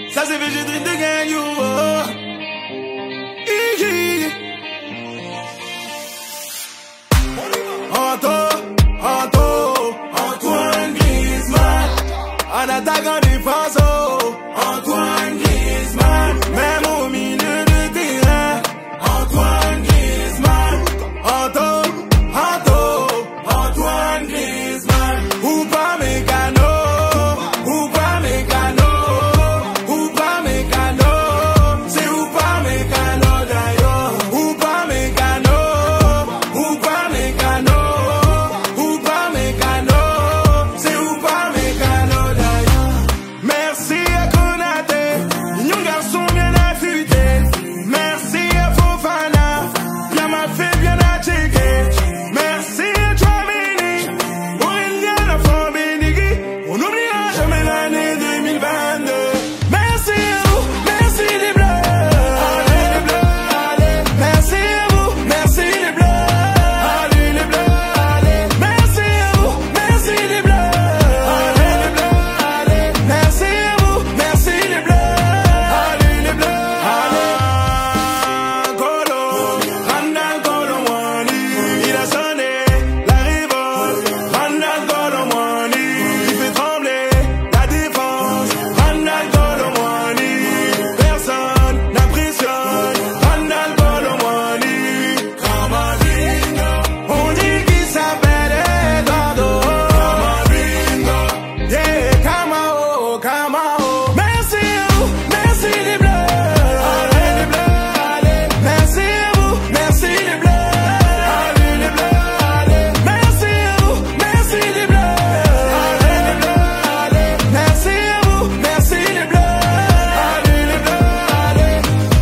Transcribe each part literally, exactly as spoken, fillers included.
Ça c'est fait, j'ai dream de gang, you. Anto, Anto, Antoine Griezmann. En attaque, en défense, oh. Antoine Griezmann. Même au milieu de terrain. Antoine Griezmann. Anto, Anto, Antoine Griezmann. Ou pas mécano, ou pas mécano, ou pas mécano. C'est ou pas mécano d'ailleurs. Ou pas mécano, ou pas mécano, ou pas mécano. C'est ou pas mécano d'ailleurs. Merci à Konaté, un garçon bien affûté. Merci à Fofana, bien m'a fait, bien à checker. Merci à Chouameni, Aurélien Lafont Bénigui. On n'oubliera jamais l'année deux mille vingt-deux. Merci à vous, merci les bleus. Allez les bleus, allez. Merci à vous, merci les bleus. Allez les bleus, allez. Merci à vous, merci les bleus. Allez les bleus, allez. Merci à vous, merci les bleus. Allez les bleus, allez. Golo, Randal Golo Mwani. Il a sonné la révolte. Randal Golo Mwani. Il fait trembler la défense. Randal Golo Mwani. Personne n'impressionne. Randal Golo Mwani. Camavinga. On dit qu'il s'appelle Eduardo. Camavinga. Yeah, Camao, Camao. Merci à vous, merci les bleus. Allez les bleus, allez. Merci à vous, merci les bleus. Allez les bleus, allez. Merci à vous, merci les bleus. Allez les bleus, allez. Merci à vous, merci les bleus. Allez les bleus, allez.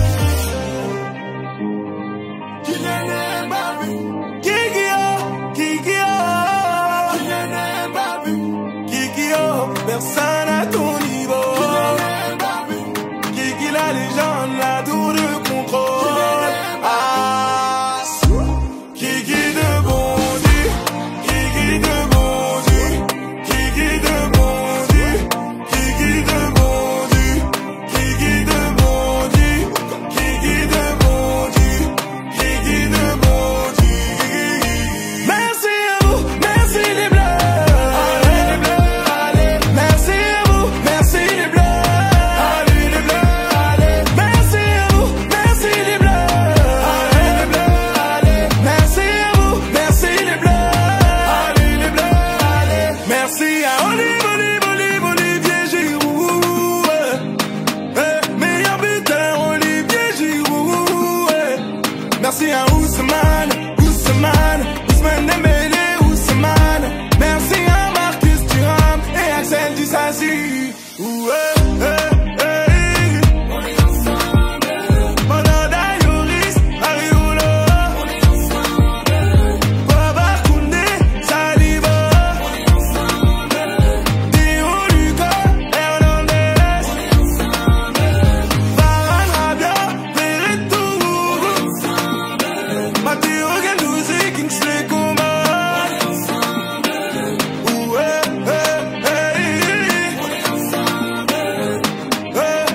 Kylian Mbappé. Kikio, Kikio. Kylian Mbappé. Kikio, personne à ton niveau. Kylian Mbappé. Kiki la légende, la tour de contrôle. Ah, Kiki de bon Dieu, Kiki de bon Dieu, Kiki de bon Dieu, Kiki de bon Dieu, Kiki de bon Dieu, Kiki de bon Dieu, Kiki de bon Dieu. Merci à vous, merci les bleus. Allez les bleus, allez. Merci à vous, merci les bleus. Allez les bleus, allez. Merci à vous, merci les bleus. Allez les bleus, allez. Merci à vous, merci les bleus. Allez les bleus, allez. Merci à Olive, Olive, Olive, Olivier Giroud. Eh, meilleur buteur, Olivier Giroud. Eh. Merci à Ousmane, Ousmane, Ousmane Dembélé, Ousmane. Merci à Marcus Thuram et Axel Disasi. Ouais, eh, eh. On est ensemble. Mandanda Yoris, Ariolo. On est ensemble. Baba Koundé, Saliba. On est ensemble. Théo Luca, Hernandez. On est ensemble. Varane, Rabiot, Verretou. On est ensemble. Matteo Guendouzi, Kingsley Coman. On est ensemble. Ouais, eh, eh. On est ensemble. Eh.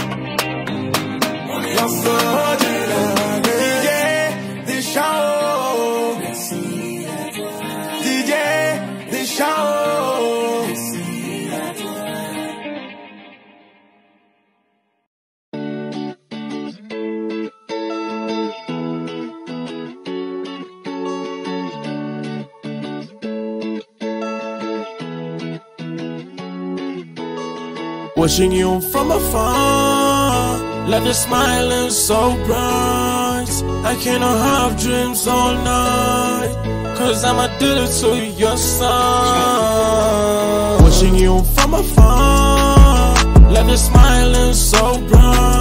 On est ensemble. Didier Deschamps. Merci à toi. Didier Deschamps. Merci à toi. Watching you from afar, love your smiling so bright. I cannot have dreams all night, cause I'm addicted to your side. Watching you from afar, love your smiling so bright.